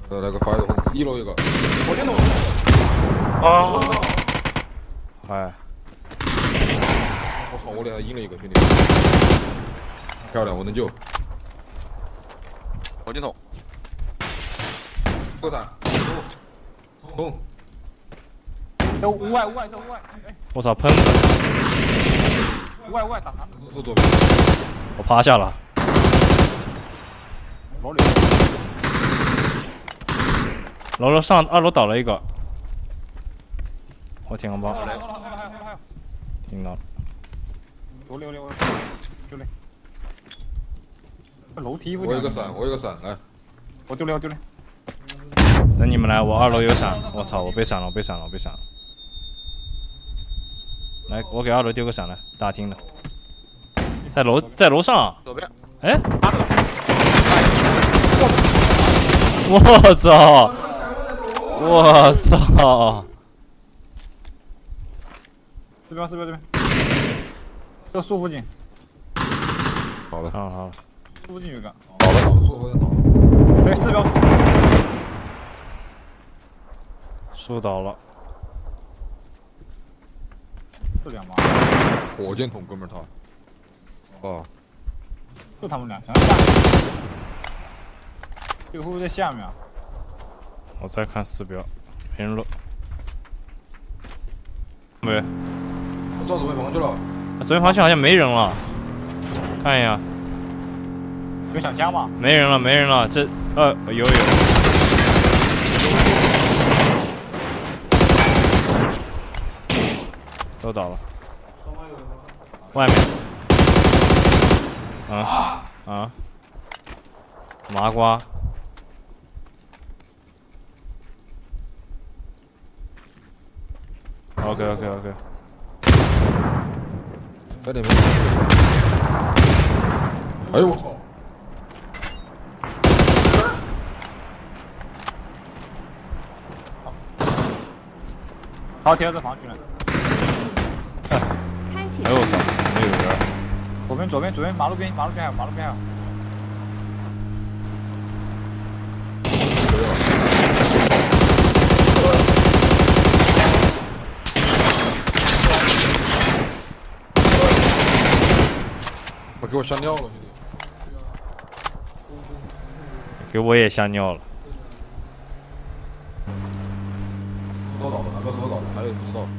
那个发一楼一个，火箭筒。 啊！ 哎， 我操！我连他阴了一个兄弟。漂亮，我能救。 火箭筒。 过伞。冲！ 这屋外，这屋外。 我操，喷子！ 屋外打残。 坐左边。 我趴下了。 楼里。 楼上2楼倒了一个。我舔个包。 还有。 听到了。 我溜，丢嘞。楼梯。 我有个伞，来。 我丢嘞。 等你们来，我2楼有伞。我操，我被闪了。来，我给2楼丢个伞来，大厅的。在楼上。 左边。 哎。 8楼。 我操！我操！ 这边，这树附近。 好了， 好了。 树附近有一个。 倒了， 对，4标。 树倒了。 这2把。 火箭筒，哥们儿他。哦。 就他们俩，想下面。这个会不会在下面啊？ 我再看4标，没人了。没。 我到左边房去了。 左边房区好像没人了，看一眼。 有想加吗？ 没人了，这有。都倒了。外面。麻瓜。OK。 在里面。哎呦我操！ 好，贴到这房区了。 哎我操，没有人。 左边，马路边还有。 我给我吓尿了，兄弟！ 给我也吓尿了。 哪个手倒了？还有不知道。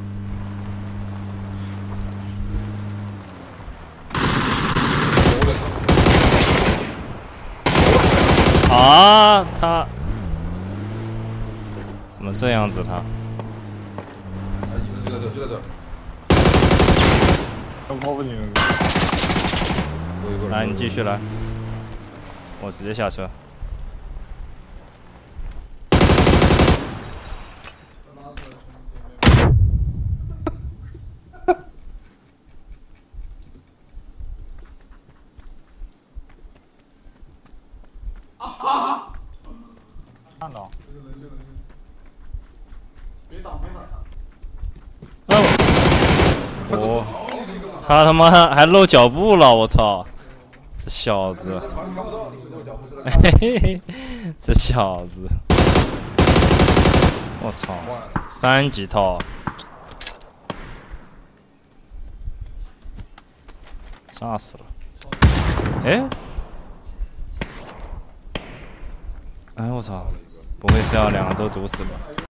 啊，他怎么这样子他？ 就在这。 我不行。 来，你继续来，我直接下车。 看到。别挡。 他妈还露脚步了，我操！这小子，这小子，我操，3级套，炸死了！哎，我操，不会是要2个都毒死吧？